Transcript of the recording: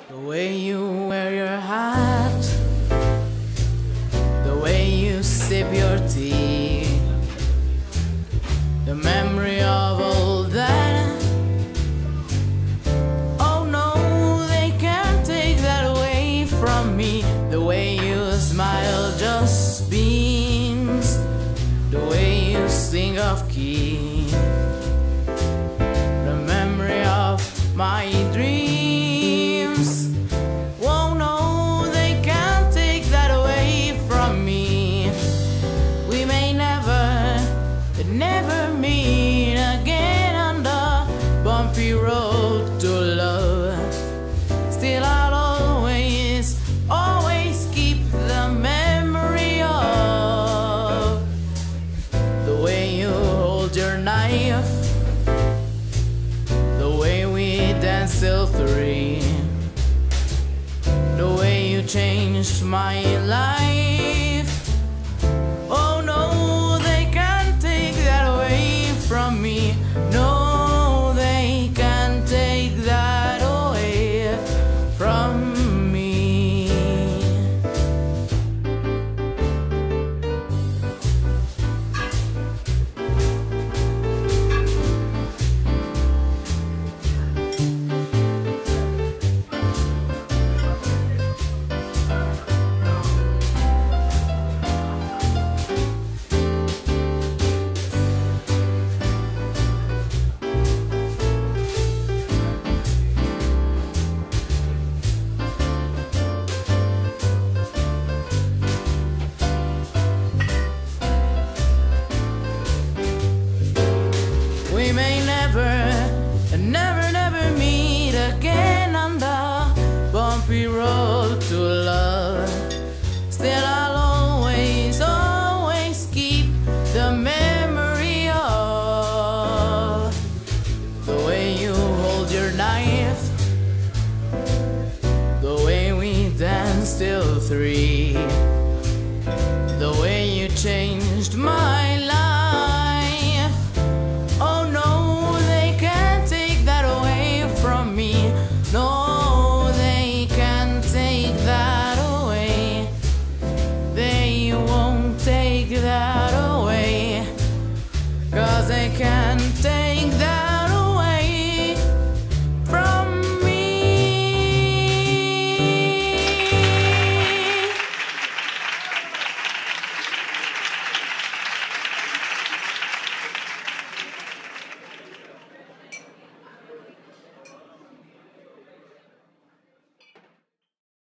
The way you wear your hat, the way you sip your tea, the memory of all that. Oh no, they can't take that away from me. The way you smile just beams, the way you sing off key, the memory of my dreams. Oh no, they can't take that away from me. We may never meet again on the bumpy road to love. Still I'll always keep the memory of the way you hold your knife, the way we danced till 3, the way you changed my life. Oh no, they can't take that away from me. No, they can't take that away from me. We may never meet again on the bumpy road to love. Still I'll always keep the memory of the way you hold your knife, the way we danced till 3.